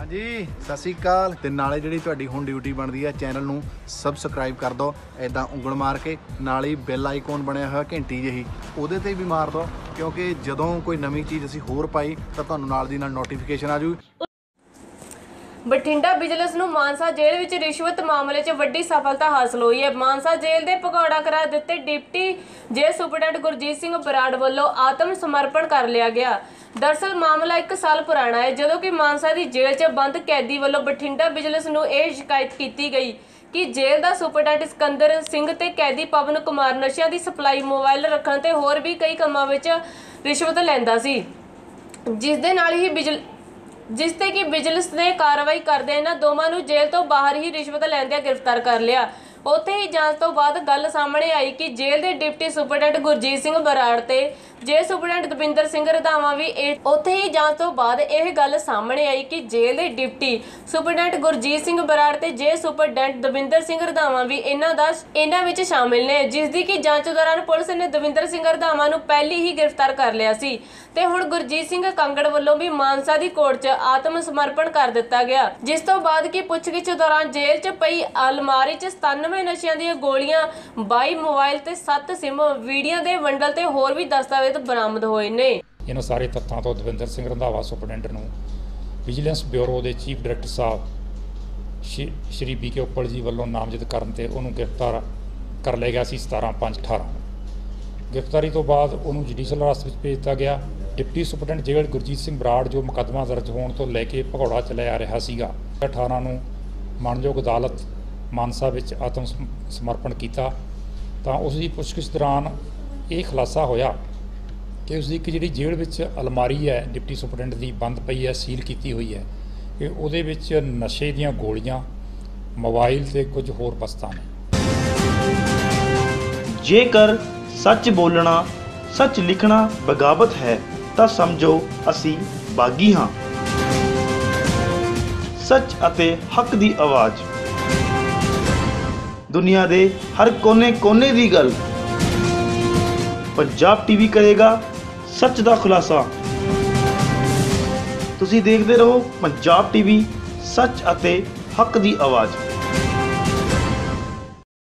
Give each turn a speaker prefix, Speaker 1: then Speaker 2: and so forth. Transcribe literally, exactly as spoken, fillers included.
Speaker 1: जी सत श्री अकाल। ते नाले जिहड़ी तुहाडी हुण ड्यूटी बनदी है चैनल नूं सबसक्राइब कर दो, इदां उंगल मार के नाल ही बैल आइकॉन बनया होया घंटी ਜਿਹੀ ਉਹਦੇ ਤੇ भी मार दो, क्योंकि ਜਦੋਂ कोई नवीं चीज़ ਅਸੀਂ ਹੋਰ ਪਾਈ ਤਾਂ ਤੁਹਾਨੂੰ ਨਾਲ ਦੀ ਨਾਲ ਨੋਟੀਫਿਕੇਸ਼ਨ ਆ ਜੂ।
Speaker 2: ਬਠਿੰਡਾ ਵਿਜੀਲੈਂਸ ਨੂੰ ਮਾਨਸਾ ਜੇਲ੍ਹ ਵਿੱਚ ਰਿਸ਼ਵਤ ਮਾਮਲੇ 'ਚ ਵੱਡੀ ਸਫਲਤਾ ਹਾਸਲ ਹੋਈ ਹੈ। ਮਾਨਸਾ ਜੇਲ੍ਹ ਦੇ ਭਗੌੜਾ ਕਰਾ ਦਿੱਤੇ ਡਿਪਟੀ ਜੇਲ੍ਹ ਸੁਪਰਡੈਂਟ ਗੁਰਜੀਤ ਸਿੰਘ ਬਰਾੜ ਵੱਲੋਂ ਆਤਮ ਸਮਰਪਣ ਕਰ ਲਿਆ ਗਿਆ। दरअसल मामला एक साल पुराना है, जो कि मानसा की जेल च बंद कैदी वालों बठिंडा विजिलेंस नूं यह शिकायत की गई कि जेल का सुपरडेंट सिकंदर सिंह ते कैदी पवन कुमार नशिया की सप्लाई मोबाइल रखने ते होर भी कई कामां विच रिश्वत लैंदा सी, जिस दे नाल ही बिजल जिस ते कि विजिलेंस ने कार्रवाई करदे इन्हां दोवां नूं जेल तो बाहर ही रिश्वत लैंदे गिरफ्तार कर लिया। उत्थे ही जांच तो बाद गल सामने आई कि जेल के डिप्टी सुपरडेंट गुरजीत सिंह बराड़ ते जेल सुपरडेंट दविंदर सिंह रंधावा भी उत्थे ही जांच तो बाद यह गल सामने आई कि जेल के डिप्टी सुपरडेंट गुरजीत सिंह बराड़ ते जेल सुपरडेंट दविंदर सिंह रंधावा भी इन्हां दा इन्हां विच शामिल ने, जिसकी कि जांच दौरान पुलिस ने दविंदर सिंह रंधावा नूं पहले ही गिरफ्तार कर लिया सी ते हुण गुरजीत सिंह कांगड़ वल्लों भी मानसा की कोर्ट च आत्म समर्पण कर दिता गया। जिस तो बाद की पुछगिछ दौरान जेल च पई अलमारी च सतानवे नशियां दी गोलियां, बाई मोबाइल ते सत्त सिम, वीडियो दे बंडल ते होर भी दस्तावेज बरामद होए ने।
Speaker 3: इन्हां सारे तत्थां तो दविंदर सिंह रंधावा सुपरडेंट नूं विजिलेंस ब्यूरो के चीफ डायरैक्टर साहब श्री बी के उप्पल जी वालों नामजद करन ते उहनूं गिरफ्तार कर लिया गया सी सतारह पंज अठारह। गिरफ्तारी तो बाद उन्होंने जुडिशल हिरासत में भेज दिया गया। डिप्टी सुपरडेंट जेल गुरजीत सिंह बराड़ जो मुकदमा दर्ज होने तो लैके भगौड़ा चलाया रहा सीगा, अठारह नूं मानयोग अदालत मानसा विच आत्म समर्पण किया तो उसकी पुछगिछ दौरान ये खुलासा होया कि उसकी एक जी जेल विच अलमारी है डिप्टी सुपरडेंट की बंद पई है, सील की हुई है, कि उहदे विच नशे दीयां गोलियां, मोबाइल ते कुछ होर वस्तां ने।
Speaker 4: जेकर सच बोलना सच लिखना बगावत है तो समझो असी बागी हाँ। सच अते हक दी आवाज़, दुनिया दे हर कोने कोने दी गल, पंजाब टीवी करेगा सच दा खुलासा। तुसी देखते रहो पंजाब टीवी, सच अते हक दी आवाज़।